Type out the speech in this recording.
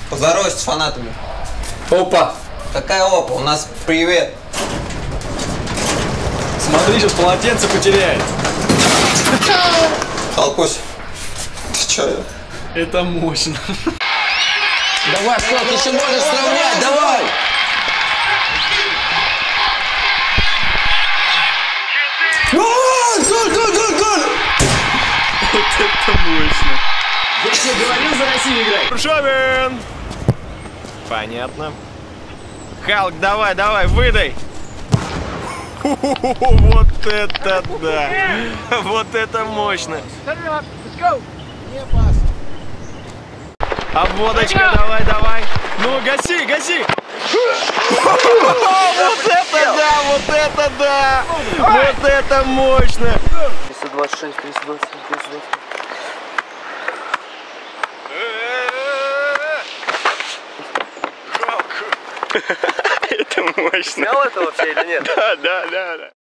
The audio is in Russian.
Поздоровайся с фанатами. Опа! Какая опа? У нас привет. Смотри, сейчас полотенце потеряет. Халкусь. Ты чё? Это мощно. Давай, Скот, еще можешь сравнять, давай! Гол! Вот это мощно. Я тебе говорил за Россию играть. Ржавин! Понятно. Халк, давай, давай, выдай! Вот это да! Вот это мощно! А водочка, давай, давай! Ну, гаси, гаси! Вот это да, вот это да! Вот это мощно! 326, 327, 327. Это мощно! Снял это вообще или нет? Да, да, да.